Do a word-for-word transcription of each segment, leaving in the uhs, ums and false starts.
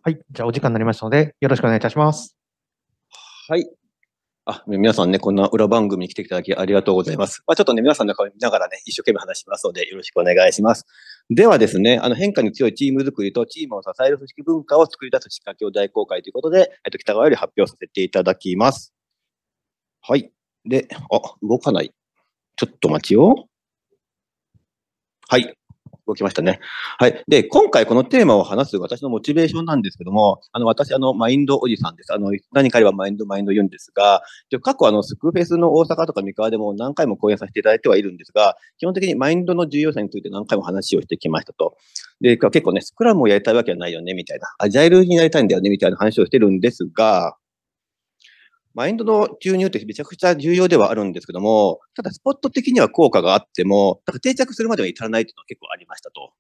はい。じゃあ、お時間になりましたので、よろしくお願いいたします。 はい。あ、皆さんね、こんな裏番組に来ていただきありがとうございます。まあ、ちょっとね、皆さんの顔見ながらね、一生懸命話しますので、よろしくお願いします。ではですね、あの変化に強いチーム作りとチームを支える組織文化を作り出す仕掛けを大公開ということで、えっと、北川より発表させていただきます。はい。で、あ、動かない。ちょっと待ちよ。はい。動きましたね。はい。で、今回このテーマを話す私のモチベーションなんですけども、あの、私、あの、マインドおじさんです。あの、何かあればマインド、マインド言うんですが、過去、あの、スクーフェスの大阪とか三河でも何回も講演させていただいてはいるんですが、基本的にマインドの重要さについて何回も話をしてきましたと。で、結構ね、スクラムをやりたいわけはないよね、みたいな。アジャイルになりたいんだよね、みたいな話をしてるんですが、マインドの注入ってめちゃくちゃ重要ではあるんですけども、ただスポット的には効果があっても、だから定着するまでは至らないというのは結構ありましたと。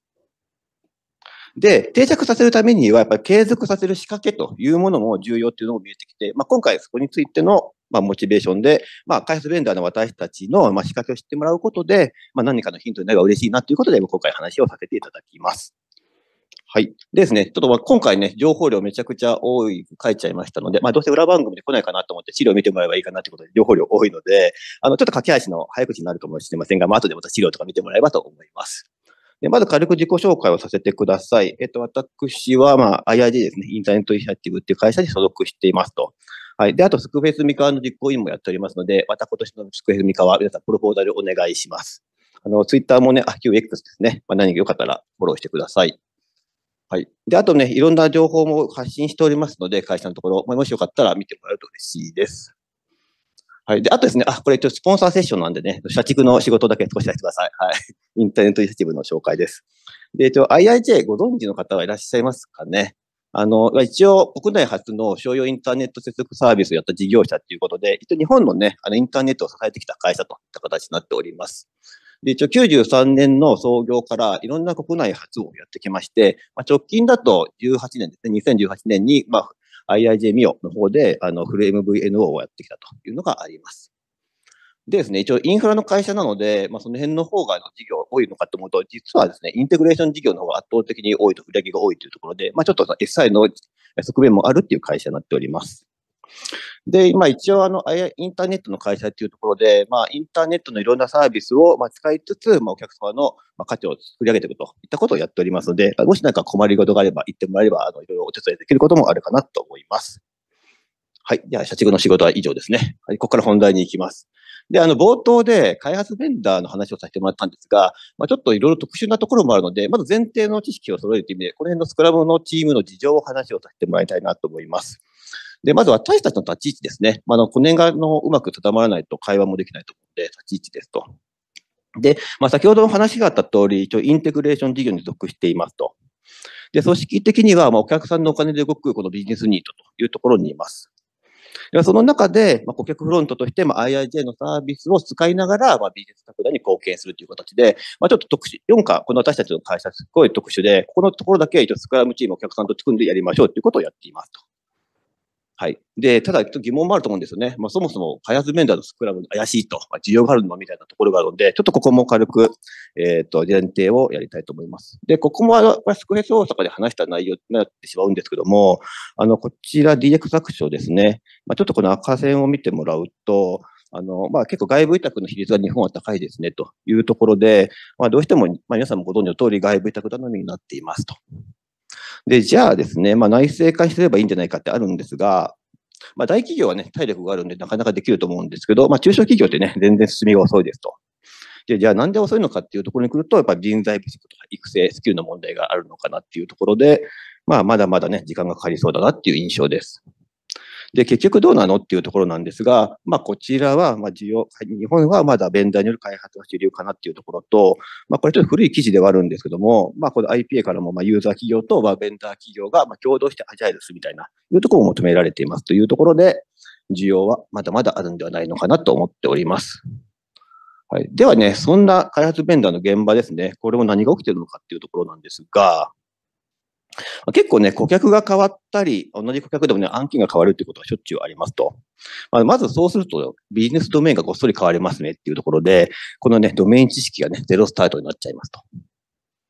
で、定着させるためには、やっぱり継続させる仕掛けというものも重要っていうのも見えてきて、まあ、今回そこについての、まあ、モチベーションで、まあ、開発ベンダーの私たちの、まあ、仕掛けを知ってもらうことで、まあ、何かのヒントになれば嬉しいなということで、今回話をさせていただきます。はい。でですね、ちょっと今回ね、情報量めちゃくちゃ多い、書いちゃいましたので、まあどうせ裏番組で来ないかなと思って資料見てもらえばいいかなということで、情報量多いので、あの、ちょっと駆け足の早口になるかもしれませんが、まあ後でまた資料とか見てもらえばと思います。で、まず軽く自己紹介をさせてください。えっと、私は、まあ、アイアイジェー ですね、インターネットイニシアティブっていう会社に所属していますと。はい。で、あと、スクフェスミカワの実行委員もやっておりますので、また今年のスクフェスミカワ、皆さん、プロポーザルお願いします。あの、ツイッターもね、あ、旧 X ですね。まあ、何かよかったらフォローしてください。はい。で、あとね、いろんな情報も発信しておりますので、会社のところ、もしよかったら見てもらうと嬉しいです。はい。で、あとですね、あ、これ一応スポンサーセッションなんでね、社畜の仕事だけ少しさせてください。はい。インターネットイニシアティブの紹介です。で、一応 アイアイジェー ご存知の方はいらっしゃいますかね。あの、一応国内初の商用インターネット接続サービスをやった事業者ということで、一応日本のね、あのインターネットを支えてきた会社といった形になっております。で、一応きゅうじゅうさんねんの創業からいろんな国内初をやってきまして、まあ、直近だとじゅうはちねんですね、にせんじゅうはちねんに、まあ、アイアイジェー ミオの方で、あの、フル エムブイエヌオー をやってきたというのがあります。でですね、一応インフラの会社なので、まあ、その辺の方が事業多いのかと思うと、実はですね、インテグレーション事業の方が圧倒的に多いと、売上が多いというところで、まあ、ちょっと エスアイ の側面もあるっていう会社になっております。で、まあ一応あの、インターネットの会社っていうところで、まあインターネットのいろんなサービスをまあ使いつつ、まあお客様の価値を作り上げていくといったことをやっておりますので、もし何か困りごとがあれば言ってもらえれば、あの、いろいろお手伝いできることもあるかなと思います。はい。では、社畜の仕事は以上ですね。はい。ここから本題に行きます。で、あの、冒頭で開発ベンダーの話をさせてもらったんですが、まあ、ちょっといろいろ特殊なところもあるので、まず前提の知識を揃えるという意味で、この辺のスクラムのチームの事情を話をさせてもらいたいなと思います。で、まず私たちの立ち位置ですね。まあ、あの、この辺がのうまく定まらないと会話もできないと思うので、立ち位置ですと。で、まあ、先ほどの話があった通り、一応インテグレーション事業に属していますと。で、組織的には、まあ、お客さんのお金で動くこのビジネスニードというところにいます。でその中で、まあ、顧客フロントとして、まあ、アイアイジェー のサービスを使いながら、まあ、ビジネス拡大に貢献するという形で、まあ、ちょっと特殊、よんか、この私たちの会社すごい特殊で、ここのところだけ一応スクラムチームお客さんと組んでやりましょうということをやっていますと。はい。で、ただ、疑問もあると思うんですよね。まあ、そもそも開発ベンダーのスクラム怪しいと、まあ、需要があるのみたいなところがあるので、ちょっとここも軽く、えっと、前提をやりたいと思います。で、ここも、あの、スクフェス大阪で話した内容になってしまうんですけども、あの、こちら ディーエックス アクションですね。まあ、ちょっとこの赤線を見てもらうと、あの、まあ、結構外部委託の比率は日本は高いですね、というところで、まあ、どうしても、まあ、皆さんもご存知の通り外部委託頼みになっていますと。で、じゃあですね、まあ、内製化すればいいんじゃないかってあるんですが、まあ、大企業はね、体力があるんでなかなかできると思うんですけど、まあ、中小企業ってね、全然進みが遅いですと。で、じゃあなんで遅いのかっていうところに来ると、やっぱり人材不足とか育成、スキルの問題があるのかなっていうところで、まあ、まだまだね、時間がかかりそうだなっていう印象です。で、結局どうなのっていうところなんですが、まあ、こちらは、まあ、需要、日本はまだベンダーによる開発が主流かなっていうところと、まあ、これちょっと古い記事ではあるんですけども、まあ、この アイピーエー からも、まあ、ユーザー企業と、まあ、ベンダー企業が、まあ、共同してアジャイルするみたいな、いうところを求められていますというところで、需要はまだまだあるんではないのかなと思っております。はい。ではね、そんな開発ベンダーの現場ですね、これも何が起きているのかっていうところなんですが、結構ね、顧客が変わったり、同じ顧客でもね、案件が変わるっていうことはしょっちゅうありますと。まあ、まずそうすると、ビジネスドメインがごっそり変わりますねっていうところで、このね、ドメイン知識がね、ゼロスタートになっちゃいますと。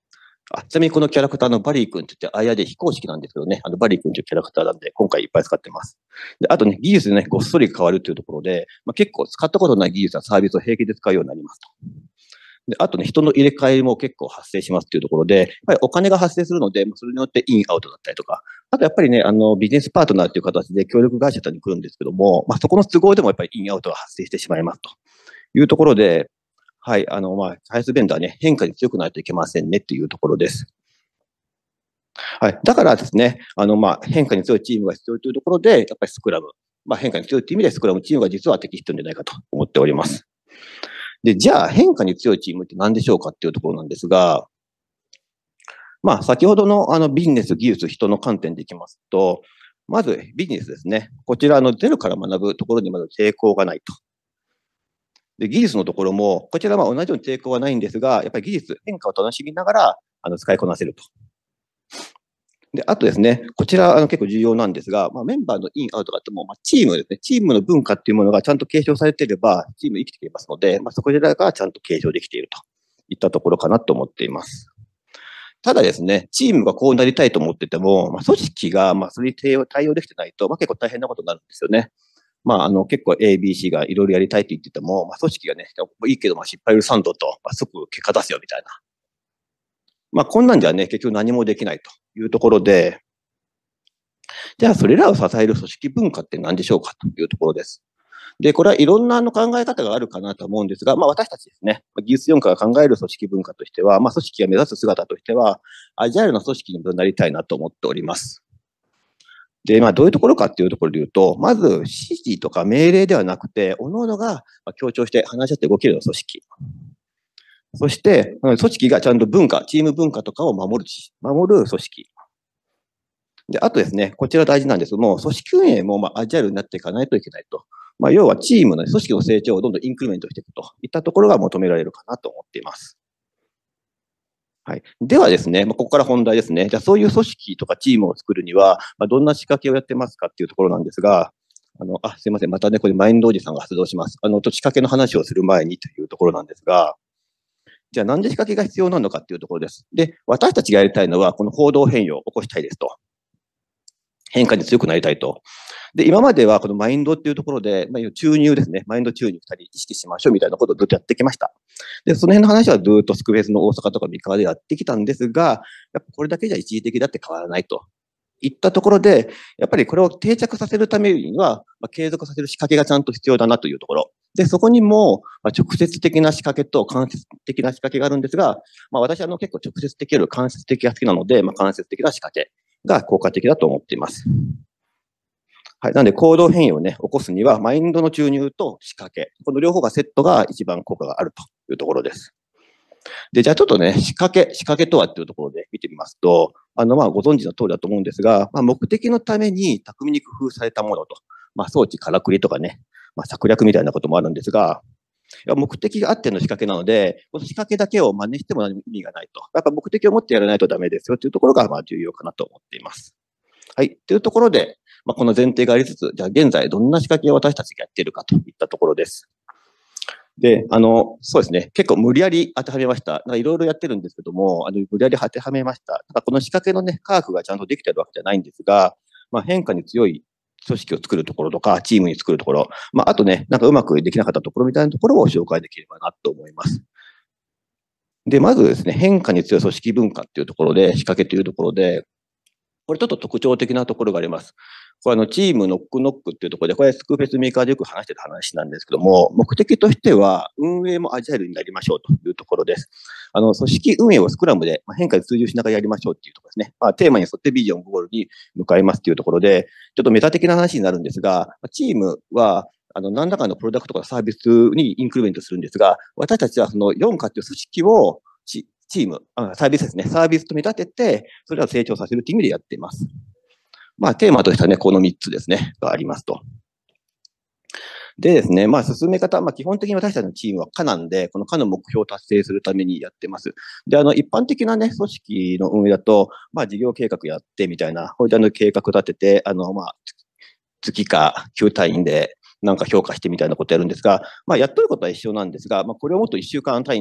あ、ちなみにこのキャラクターのバリー君って言って、あやで非公式なんですけどね、あのバリー君というキャラクターなんで、今回いっぱい使ってます。で、あとね、技術でね、ごっそり変わるというところで、まあ、結構使ったことない技術やサービスを平気で使うようになりますと。で、あとね、人の入れ替えも結構発生しますっていうところで、やっぱりお金が発生するので、それによってインアウトだったりとか、あとやっぱりね、あの、ビジネスパートナーという形で協力会社さんに来るんですけども、まあ、そこの都合でもやっぱりインアウトが発生してしまいますというところで、はい、あの、まあ、開発ベンダーね、変化に強くないといけませんねっていうところです。はい。だからですね、あの、まあ、変化に強いチームが必要というところで、やっぱりスクラム、まあ、変化に強いという意味でスクラムチームが実は適しているんじゃないかと思っております。で、じゃあ変化に強いチームって何でしょうかっていうところなんですが、まあ、先ほどのあのビジネス、技術、人の観点でいきますと、まずビジネスですね。こちらのゼロから学ぶところにまず抵抗がないと。で、技術のところも、こちらは同じように抵抗はないんですが、やっぱり技術、変化を楽しみながらあの使いこなせると。で、あとですね、こちらあの結構重要なんですが、まあ、メンバーのイン、アウトがあっても、まあ、チームですね、チームの文化っていうものがちゃんと継承されていれば、チーム生きていますので、まあ、そこらがちゃんと継承できているといったところかなと思っています。ただですね、チームがこうなりたいと思ってても、まあ、組織がまあそれに対応できてないと、まあ、結構大変なことになるんですよね。まあ、あの、結構 エービーシー がいろいろやりたいと言ってても、まあ、組織がね、いいけど、まあ、失敗許さんとと、まあ、即結果出すよみたいな。まあ、こんなんじゃね、結局何もできないというところで、じゃあ、それらを支える組織文化って何でしょうかというところです。で、これはいろんなあの考え方があるかなと思うんですが、まあ私たちですね、技術四課が考える組織文化としては、まあ組織が目指す姿としては、アジャイルな組織になりたいなと思っております。で、まあどういうところかっていうところで言うと、まず指示とか命令ではなくて、各々が協調して話し合って動けるような組織。そして、組織がちゃんと文化、チーム文化とかを守る、守る組織。で、あとですね、こちら大事なんですけども、組織運営もまあアジャイルになっていかないといけないと。まあ、要はチームの組織の成長をどんどんインクリメントしていくといったところが求められるかなと思っています。はい。ではですね、まあ、ここから本題ですね。じゃあそういう組織とかチームを作るには、まあ、どんな仕掛けをやってますかっていうところなんですが、あの、あ、すいません。またね、これマインドおじさんが発動します。あの、仕掛けの話をする前にというところなんですが、じゃあなんで仕掛けが必要なのかっていうところです。で、私たちがやりたいのは、この行動変容を起こしたいですと。変化に強くなりたいと。で、今まではこのマインドっていうところで、まあ、注入ですね。マインド注入二人意識しましょうみたいなことをずっとやってきました。で、その辺の話はずっとスクベースの大阪とか三河でやってきたんですが、やっぱこれだけじゃ一時的だって変わらないと。いったところで、やっぱりこれを定着させるためには、まあ、継続させる仕掛けがちゃんと必要だなというところ。で、そこにも、まあ、直接的な仕掛けと間接的な仕掛けがあるんですが、まあ、私はあの結構直接的より間接的が好きなので、まあ、間接的な仕掛けが効果的だと思っています。はい。なので、行動変容をね、起こすには、マインドの注入と仕掛け。この両方がセットが一番効果があるというところです。で、じゃあちょっとね、仕掛け、仕掛けとはっていうところで見てみますと、あの、まあ、ご存知の通りだと思うんですが、まあ、目的のために巧みに工夫されたものと、まあ、装置からくりとかね、まあ、策略みたいなこともあるんですが、目的があっての仕掛けなので、この仕掛けだけを真似しても意味がないと。やっぱ目的を持ってやらないとダメですよというところが、まあ、重要かなと思っています。はい。というところで、まあ、この前提がありつつ、じゃあ現在どんな仕掛けを私たちがやっているかといったところです。で、あの、そうですね。結構無理やり当てはめました。いろいろやってるんですけども、あの、無理やり当てはめました。ただこの仕掛けのね、科学がちゃんとできてるわけじゃないんですが、まあ、変化に強い組織を作るところとか、チームに作るところ、まあ、あとね、なんかうまくできなかったところみたいなところを紹介できればなと思います。で、まずですね、変化に強い組織文化っていうところで、仕掛けというところで、これちょっと特徴的なところがあります。これあの、チームノックノックっていうところで、これスクーフェスメーカーでよく話してる話なんですけども、目的としては、運営もアジャイルになりましょうというところです。あの、組織運営をスクラムで変化に追従しながらやりましょうっていうところですね。まあ、テーマに沿ってビジョン、ゴールに向かいますっていうところで、ちょっとメタ的な話になるんですが、チームは、あの、何らかのプロダクトとかサービスにインクリメントするんですが、私たちはそのよん課っていう組織をチーム、サービスですね。サービスと見立てて、それらを成長させるという意味でやっています。まあ、テーマとしてはね、このみっつですね、がありますと。でですね、まあ、進め方、まあ、基本的に私たちのチームは課なんで、この課の目標を達成するためにやってます。で、あの、一般的なね、組織の運営だと、まあ、事業計画やってみたいな、こういったの計画立てて、あの、まあ、月か級単位でなんか評価してみたいなことやるんですが、まあ、やっとることは一緒なんですが、まあ、これをもっといっしゅうかん単位で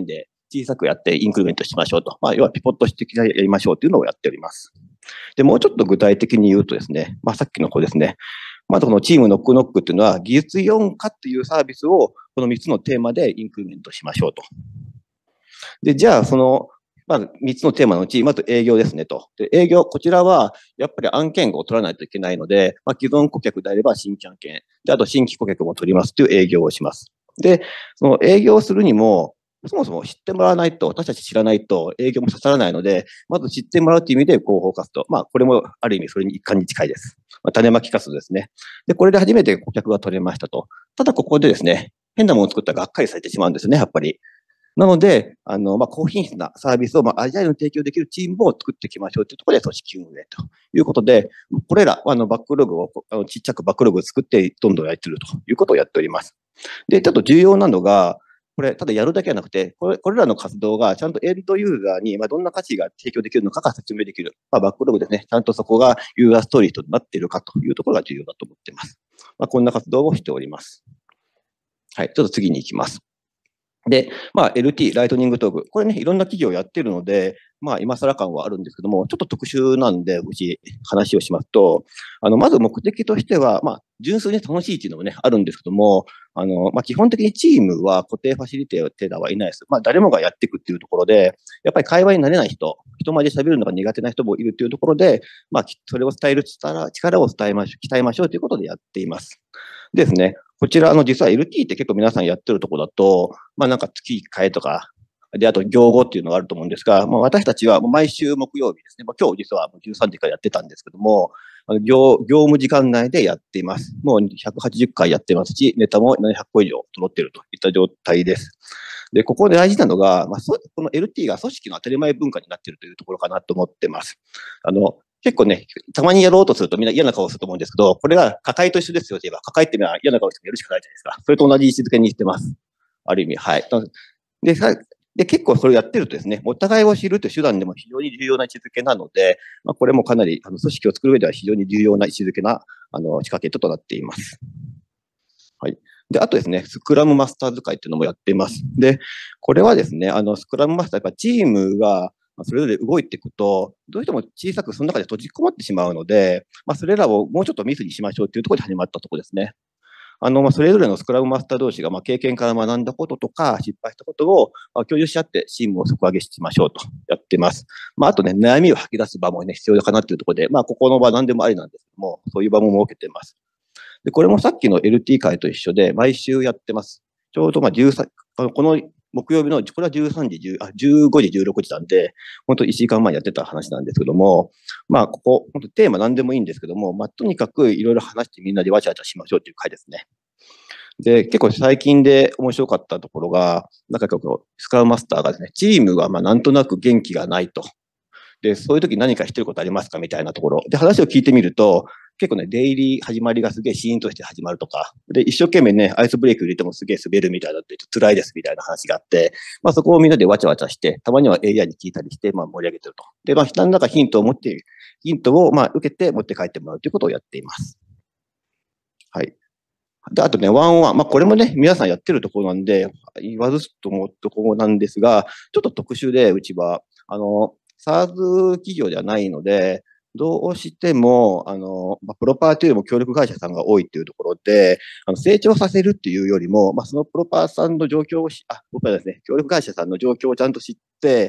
小さくやってインクリメントしましょうと。まあ、要はピボットしてやりましょうというのをやっております。で、もうちょっと具体的に言うとですね、まあ、さっきの子ですね。まずこのチームノックノックっていうのは、技術よん化っていうサービスをこのみっつのテーマでインクリメントしましょうと。で、じゃあ、その、まずみっつのテーマのうち、まず営業ですねと。で、営業、こちらは、やっぱり案件を取らないといけないので、まあ、既存顧客であれば新規案件。で、あと新規顧客も取りますという営業をします。で、その営業をするにも、そもそも知ってもらわないと、私たち知らないと営業も刺さらないので、まず知ってもらうという意味で広報活動。まあ、これもある意味それに一環に近いです。まあ、種まき活動ですね。で、これで初めて顧客が取れましたと。ただここでですね、変なものを作ったらがっかりされてしまうんですね、やっぱり。なので、あの、まあ、高品質なサービスを、まあ、アジャイルに提供できるチームを作っていきましょうというところで組織運営ということで、これら、あの、バックログを、あの、ちっちゃくバックログを作って、どんどんやっているということをやっております。で、ちょっと重要なのが、これ、ただやるだけじゃなくて、これ、これらの活動がちゃんとエンドユーザーに、まあ、どんな価値が提供できるのかが説明できる。まあ、バックログですね。ちゃんとそこがユーザーストーリーとなっているかというところが重要だと思っています。まあ、こんな活動をしております。はい、ちょっと次に行きます。で、まあ、エルティー、ライトニングトーク。これね、いろんな企業やってるので、まあ、今更感はあるんですけども、ちょっと特殊なんで、うち話をしますと、あの、まず目的としては、まあ、純粋に楽しいっていうのもね、あるんですけども、あの、まあ、基本的にチームは固定ファシリテーターはいないです。まあ、誰もがやっていくっていうところで、やっぱり会話になれない人、人前で喋るのが苦手な人もいるっていうところで、まあ、それを伝える力、力を伝えましょう、鍛えましょうということでやっています。でですね、こちら、あの、実は エルティー って結構皆さんやってるところだと、まあなんか月いっかいとか、で、あと業後っていうのがあると思うんですが、まあ私たちは毎週木曜日ですね、まあ今日実はじゅうさんじからやってたんですけども、あの業業務時間内でやっています。もうひゃくはちじゅっかいやってますし、ネタもななひゃっこ以上揃っているといった状態です。で、ここで大事なのが、まあ、そこの エルティー が組織の当たり前文化になっているというところかなと思ってます。あの、結構ね、たまにやろうとするとみんな嫌な顔すると思うんですけど、これが抱えと一緒ですよと言えば、抱えってみれば嫌な顔してやるしかないじゃないですか。それと同じ位置づけにしてます。ある意味、はい。で、で結構それをやってるとですね、お互いを知るという手段でも非常に重要な位置づけなので、まあ、これもかなりあの組織を作る上では非常に重要な位置づけなあの仕掛けとなっています。はい。で、あとですね、スクラムマスター使いっていうのもやっています。で、これはですね、あの、スクラムマスター、やっぱチームが、それぞれ動いていくと、どうしても小さくその中で閉じこもってしまうので、まあ、それらをもうちょっとミスにしましょうというところで始まったところですね。あの、まあ、それぞれのスクラムマスター同士が、まあ、経験から学んだこととか、失敗したことを、まあ、共有し合って、チームを底上げしましょうとやってます。まあ、あとね、悩みを吐き出す場もね、必要かなというところで、まあ、ここの場何でもありなんですけども、そういう場も設けています。で、これもさっきの エルティー 会と一緒で、毎週やってます。ちょうどまあじゅうさん、この木曜日の、これはじゅうさんじ、あじゅうごじ、じゅうろくじなんで、本当いちじかんまえにやってた話なんですけども、まあ、ここ、本当テーマ何でもいいんですけども、まあ、とにかくいろいろ話してみんなでわちゃわちゃしましょうっていう会ですね。で、結構最近で面白かったところが、なんかこう、スクラムマスターがですね、チームがまあなんとなく元気がないと。で、そういう時何かしてることありますかみたいなところ。で、話を聞いてみると、結構ね、デイリー始まりがすげえシーンとして始まるとか、で、一生懸命ね、アイスブレイク入れてもすげえ滑るみたいだって辛いですみたいな話があって、まあそこをみんなでわちゃわちゃして、たまには エーアイ に聞いたりして、まあ盛り上げてると。で、まあ何らかヒントを持って、ヒントをまあ受けて持って帰ってもらうということをやっています。はい。で、あとね、ワンオンワン。まあ、これもね、皆さんやってるところなんで、言わずともところなんですが、ちょっと特殊で、うちは、あの、サーズ 企業ではないので、どうしても、あの、まあ、プロパーというよりも協力会社さんが多いっていうところで、あの、成長させるっていうよりも、まあ、そのプロパーさんの状況をし、あ、僕はですね、協力会社さんの状況をちゃんと知って、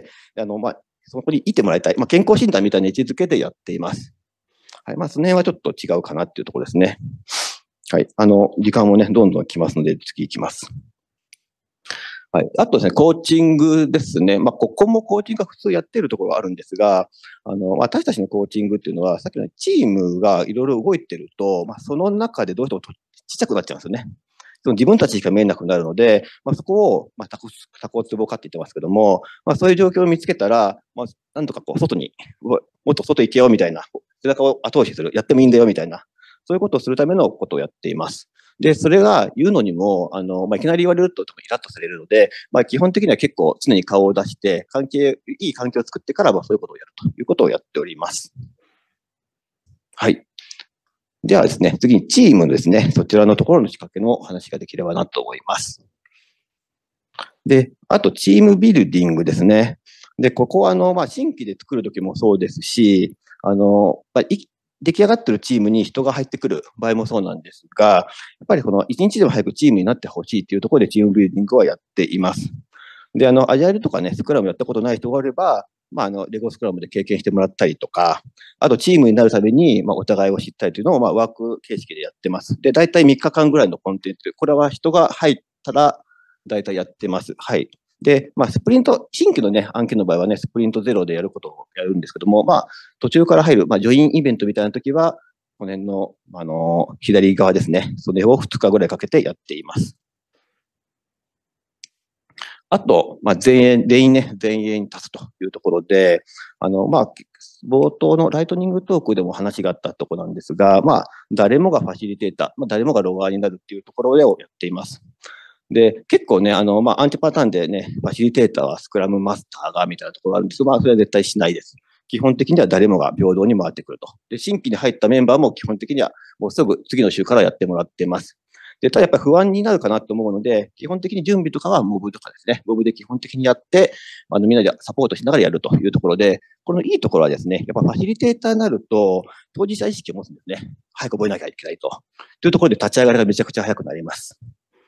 あの、まあ、そこにいてもらいたい。まあ、健康診断みたいな位置づけでやっています。はい。まあ、その辺はちょっと違うかなっていうところですね。はい。あの、時間もね、どんどん来ますので、次行きます。はい。あとですね、コーチングですね。まあ、ここもコーチングが普通やってるところがあるんですが、あの、私たちのコーチングっていうのは、さっきのチームがいろいろ動いてると、まあ、その中でどうしてもちっちゃくなっちゃうんですよね。その自分たちしか見えなくなるので、まあ、そこを、まあ、タコ、タコツボかって言ってますけども、まあ、そういう状況を見つけたら、まあ、なんとかこう、外に、もっと外行けよみたいな、背中を後押しする、やってもいいんだよみたいな、そういうことをするためのことをやっています。で、それが言うのにも、あの、まあ、いきなり言われるとイラッとされるので、まあ、基本的には結構常に顔を出して、関係、いい環境を作ってから、まあ、そういうことをやるということをやっております。はい。ではですね、次にチームですね、そちらのところの仕掛けの話ができればなと思います。 で、あと、チームビルディングですね。で、ここは、あの、まあ、新規で作るときもそうですし、あの、まあ、い出来上がってるチームに人が入ってくる場合もそうなんですが、やっぱりこの一日でも早くチームになってほしいっていうところでチームビルディングはやっています。で、あの、アジャイルとかね、スクラムやったことない人があれば、まあ、あの、レゴスクラムで経験してもらったりとか、あとチームになるために、まあ、お互いを知ったりというのを、まあ、ワーク形式でやってます。で、大体みっかかんぐらいのコンテンツ、これは人が入ったら、大体やってます。はい。で、まあ、スプリント、新規のね、案件の場合はね、スプリントゼロでやることをやるんですけども、まあ、途中から入る、まあ、ジョインイベントみたいな時は、この辺の、あの、左側ですね。それをふつかぐらいかけてやっています。あと、まあ、全員、全員ね、全員に立つというところで、あの、まあ、冒頭のライトニングトークでも話があったところなんですが、まあ、誰もがファシリテーター、まあ、誰もがロガーになるっていうところでをやっています。で、結構ね、あの、まあ、アンチパターンでね、ファシリテーターはスクラムマスターがみたいなところがあるんですけど、まあ、それは絶対しないです。基本的には誰もが平等に回ってくると。で、新規に入ったメンバーも基本的にはもうすぐ次の週からやってもらってます。で、ただやっぱり不安になるかなと思うので、基本的に準備とかはモブとかですね、モブで基本的にやって、あの、みんなでサポートしながらやるというところで、このいいところはですね、やっぱファシリテーターになると、当事者意識を持つんですね。早く覚えなきゃいけないと。というところで立ち上がりがめちゃくちゃ早くなります。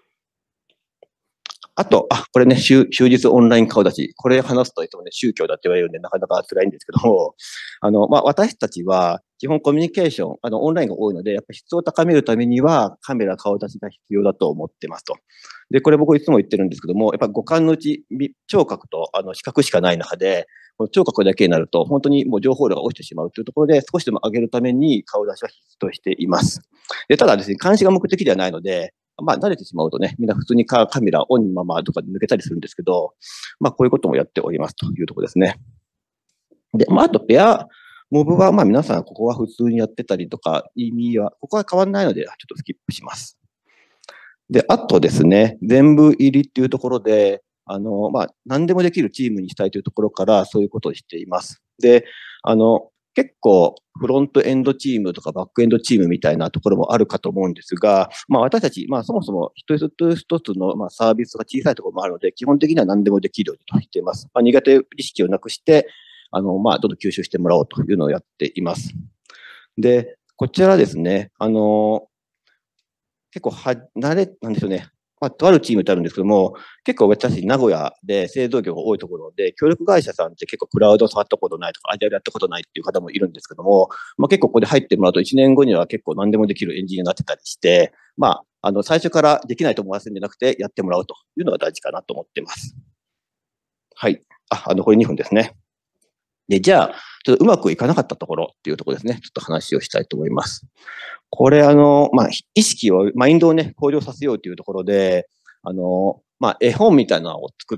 あと、あ、これね、終日オンライン顔出し。これ話すと言ってもね、宗教だって言われるんで、なかなか辛いんですけども、あの、まあ、私たちは、基本コミュニケーション、あの、オンラインが多いので、やっぱり質を高めるためには、カメラ顔出しが必要だと思ってますと。で、これ僕いつも言ってるんですけども、やっぱ五感のうち、聴覚とあの視覚しかない中で、この聴覚だけになると、本当にもう情報量が落ちてしまうというところで、少しでも上げるために顔出しは必須としています。で、ただですね、監視が目的ではないので、まあ、慣れてしまうとね、みんな普通にカメラオンのままとかで抜けたりするんですけど、まあ、こういうこともやっておりますというところですね。で、まあ、あと、ペア、モブは、まあ、皆さん、ここは普通にやってたりとか、意味は、ここは変わらないので、ちょっとスキップします。で、あとですね、全部入りっていうところで、あの、まあ、何でもできるチームにしたいというところから、そういうことをしています。で、あの、結構、フロントエンドチームとかバックエンドチームみたいなところもあるかと思うんですが、まあ私たち、まあそもそも一つ一つのまあサービスが小さいところもあるので、基本的には何でもできるようにと言っています。まあ、苦手意識をなくして、あの、まあどんどん吸収してもらおうというのをやっています。で、こちらですね、あの、結構は、慣れ、なんでしょうね。まあ、とあるチームってあるんですけども、結構私、名古屋で製造業が多いところで、協力会社さんって結構クラウド触ったことないとか、アジャイルやったことないっていう方もいるんですけども、まあ、結構ここで入ってもらうといちねんごには結構何でもできるエンジニアになってたりして、まあ、あの、最初からできないと思わせるんじゃなくて、やってもらうというのが大事かなと思っています。はい。あ、あの、これにふんですね。で、じゃあ、ちょっとうまくいかなかったところっていうところですね。ちょっと話をしたいと思います。これ、あの、まあ、意識を、マインドをね、向上させようというところで、あの、まあ、絵本みたいなのを作って、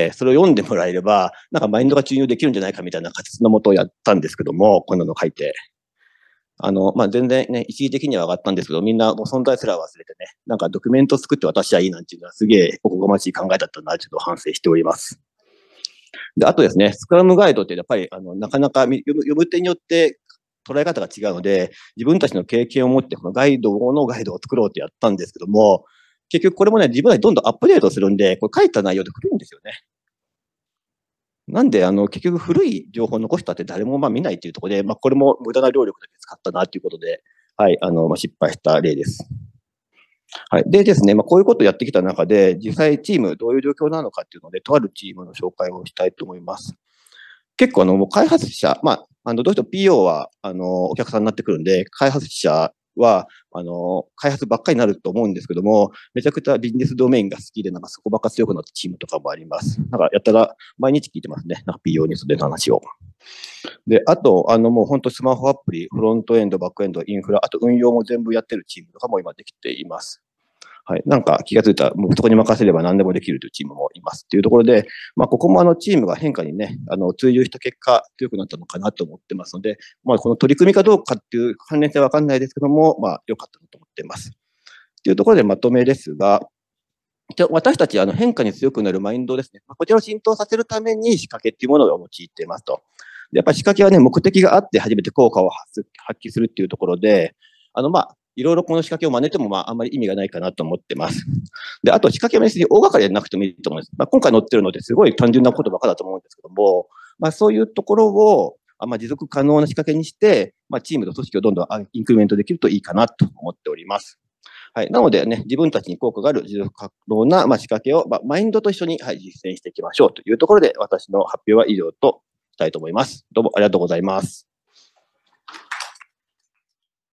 それを読んでもらえれば、なんかマインドが注入できるんじゃないかみたいな形のもとをやったんですけども、こんなの書いて。あの、まあ、全然ね、一時的には上がったんですけど、みんなもう存在すら忘れてね、なんかドキュメント作って渡しゃいいなんていうのはすげえおこがましい考えだったな、ちょっと反省しております。で、あとですね、スクラムガイドってやっぱり、あの、なかなか読む読む手によって捉え方が違うので、自分たちの経験を持って、このガイドのガイドを作ろうってやったんですけども、結局これもね、自分たちどんどんアップデートするんで、これ書いた内容で古いんですよね。なんで、あの、結局古い情報を残したって誰もまあ見ないっていうところで、まあこれも無駄な労力だけ使ったなっていうことで、はい、あの、まあ、失敗した例です。はい。でですね、まあこういうことをやってきた中で、実際チームどういう状況なのかっていうので、とあるチームの紹介をしたいと思います。結構あの、もう開発者、まあ、あの、どうしても ピーオー は、あの、お客さんになってくるんで、開発者は、あの、開発ばっかりになると思うんですけども、めちゃくちゃビジネスドメインが好きで、なんかそこばっか強くなったチームとかもあります。なんかやったら、毎日聞いてますね。なんか ピーオー ニュースでの話を。で、あと、あの、もう本当スマホアプリ、フロントエンド、バックエンド、インフラ、あと運用も全部やってるチームとかも今できています。はい。なんか気がついたら、もうそこに任せれば何でもできるというチームもいますっていうところで、まあ、ここもあのチームが変化にね、あの、追従した結果、強くなったのかなと思ってますので、まあ、この取り組みかどうかっていう関連性はわかんないですけども、まあ、良かったなと思っています。っていうところでまとめですが、じゃ私たちあの変化に強くなるマインドですね。こちらを浸透させるために仕掛けっていうものを用いていますと。でやっぱり仕掛けはね、目的があって初めて効果を発揮するっていうところで、あの、まあ、 いろいろこの仕掛けを真似ても、まあ、あんまり意味がないかなと思ってます。で、あと仕掛けは別に大掛かりじゃなくてもいいと思います。まあ、今回載ってるのですごい単純なことばっかだと思うんですけども、まあ、そういうところを、まあ、持続可能な仕掛けにして、まあ、チームと組織をどんどんインクリメントできるといいかなと思っております。はい。なのでね、自分たちに効果がある持続可能な、まあ、仕掛けを、まあ、マインドと一緒に、はい、実践していきましょうというところで、私の発表は以上としたいと思います。どうもありがとうございます。